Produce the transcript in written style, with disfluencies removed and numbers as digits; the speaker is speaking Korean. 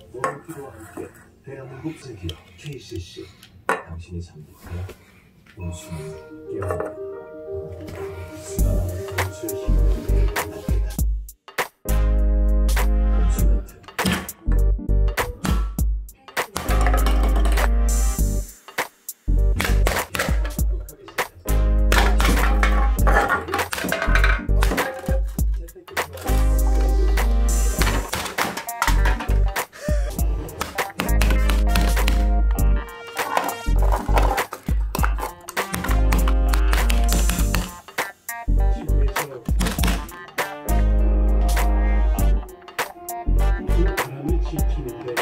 원기와 함께 대한민국 세기업 KCC 당신이 잠들어야 원수는 깨어납니다. 수많은 원수의 힘을 만납니다. 원수멘트 그 바람을 지키는데